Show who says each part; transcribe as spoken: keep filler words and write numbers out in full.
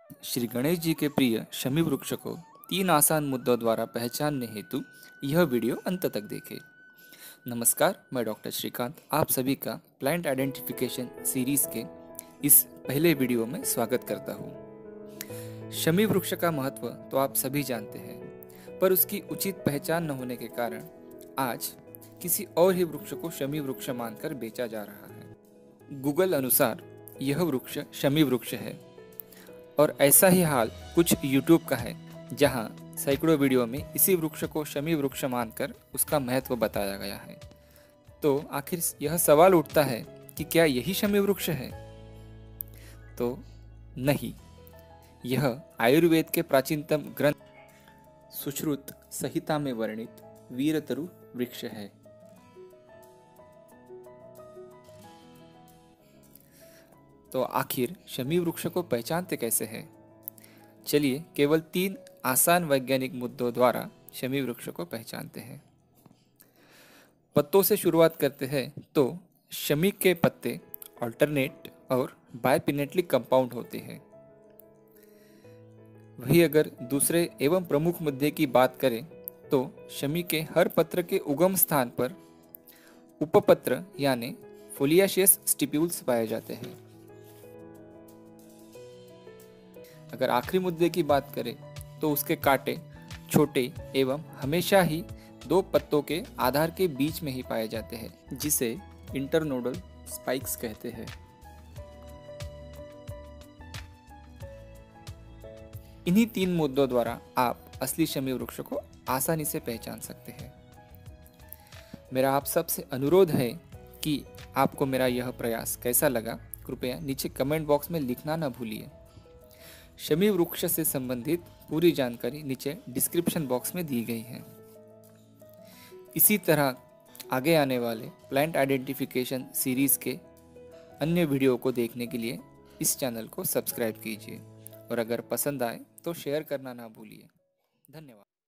Speaker 1: श्री गणेश जी के प्रिय शमी वृक्ष को तीन आसान मुद्दों द्वारा पहचानने हेतु यह वीडियो अंत तक देखें। नमस्कार, मैं डॉक्टर श्रीकांत आप सभी का प्लांट आइडेंटिफिकेशन सीरीज के इस पहले वीडियो में स्वागत करता हूँ। शमी वृक्ष का महत्व तो आप सभी जानते हैं, पर उसकी उचित पहचान न होने के कारण आज किसी और ही वृक्ष को शमी वृक्ष मानकर बेचा जा रहा है। गूगल अनुसार यह वृक्ष शमी वृक्ष है और ऐसा ही हाल कुछ यूट्यूब का है, जहां सैकड़ों वीडियो में इसी वृक्ष को शमी वृक्ष मानकर उसका महत्व बताया गया है। तो आखिर यह सवाल उठता है कि क्या यही शमी वृक्ष है? तो नहीं, यह आयुर्वेद के प्राचीनतम ग्रंथ सुश्रुत संहिता में वर्णित वीरतरु वृक्ष है। तो आखिर शमी वृक्ष को पहचानते कैसे हैं? चलिए केवल तीन आसान वैज्ञानिक मुद्दों द्वारा शमी वृक्ष को पहचानते हैं। पत्तों से शुरुआत करते हैं तो शमी के पत्ते अल्टरनेट और बायपिनेटली कंपाउंड होते हैं। वही अगर दूसरे एवं प्रमुख मुद्दे की बात करें तो शमी के हर पत्र के उगम स्थान पर उपपत्र यानी फोलियाशियस स्टिप्यूल्स पाए जाते हैं। अगर आखिरी मुद्दे की बात करें तो उसके कांटे छोटे एवं हमेशा ही दो पत्तों के आधार के बीच में ही पाए जाते हैं, जिसे इंटरनोडल स्पाइक्स कहते हैं। इन्हीं तीन मुद्दों द्वारा आप असली शमी वृक्ष को आसानी से पहचान सकते हैं। मेरा आप सबसे अनुरोध है कि आपको मेरा यह प्रयास कैसा लगा, कृपया नीचे कमेंट बॉक्स में लिखना न भूलिए। शमी वृक्ष से संबंधित पूरी जानकारी नीचे डिस्क्रिप्शन बॉक्स में दी गई है। इसी तरह आगे आने वाले प्लांट आइडेंटिफिकेशन सीरीज के अन्य वीडियो को देखने के लिए इस चैनल को सब्सक्राइब कीजिए और अगर पसंद आए तो शेयर करना ना भूलिए। धन्यवाद।